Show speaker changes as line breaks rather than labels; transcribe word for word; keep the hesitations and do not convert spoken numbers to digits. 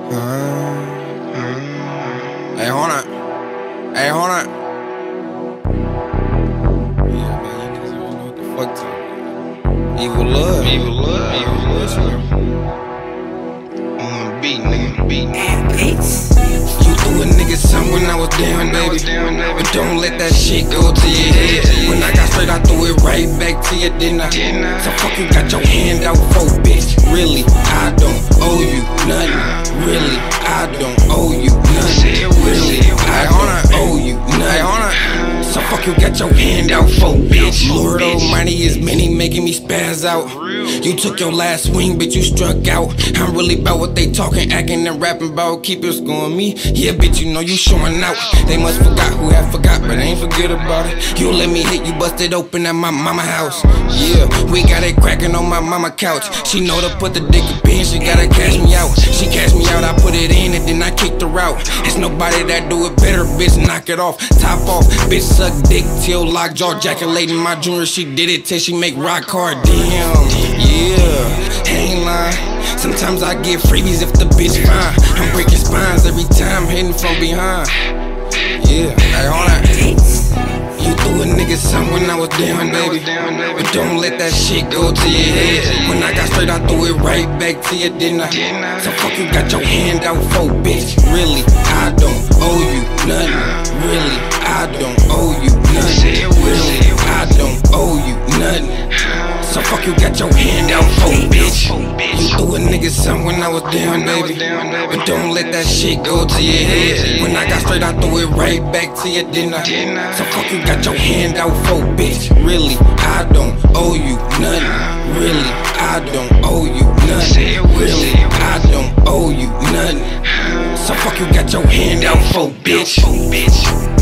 Hey, hold on. Hey, hold on. Yeah, man, you niggas always know what the fuck to. Evil love. Evil love. Evil love. On beat, nigga. Beat, nigga. You threw a nigga something when I was down, baby. But don't let that shit go to your head. When I got straight, I threw it right back to you, didn't I? So fuck you got your hand out for, bitch. Really, I don't owe you nothing. Really, I don't owe you nothing. Really, I don't owe you nothing. So fuck you got your hand out for, bitch. Lord Almighty is many making me spaz out. You took your last swing, bitch, you struck out. I'm really about what they talking, acting and rapping about. Keep it scoring me, yeah, bitch, you know you showing out. They must forgot who had forgot, but ain't forget about it. You let me hit you, busted open at my mama house. Yeah, we got it cracking on my mama couch. She know to put the dick up in, she gotta cash me out. She cashed me out, I put it in, and then I kicked her out. It's nobody that do it better, bitch, knock it off. Top off, bitch, suck dick till lockjaw. Jaculating my junior, she did it till she make rock hard. Damn, yeah, ain't lying. Sometimes I get freebies if the bitch fine. I'm breaking spines every time, hitting from behind. Yeah, hey, hold on. You threw a nigga something when I was down, baby. But don't let that shit go to your head. When I got straight, I threw it right back to you, didn't I? So fuck you got your hand out for, bitch. Really, I don't owe you nothing. Really, I don't owe you nothing. Really, I don't owe you nothing. So fuck you got your hand out for, bitch. You threw a nigga something when I was down, baby. But don't let that shit go to your head. When I got straight, I threw it right back to you, didn't I? So fuck you got your hand out for, bitch. Really, I don't owe you nothing. Really, I don't owe you nothing. Really, I don't owe you nothing. So fuck you got your hand out for, bitch.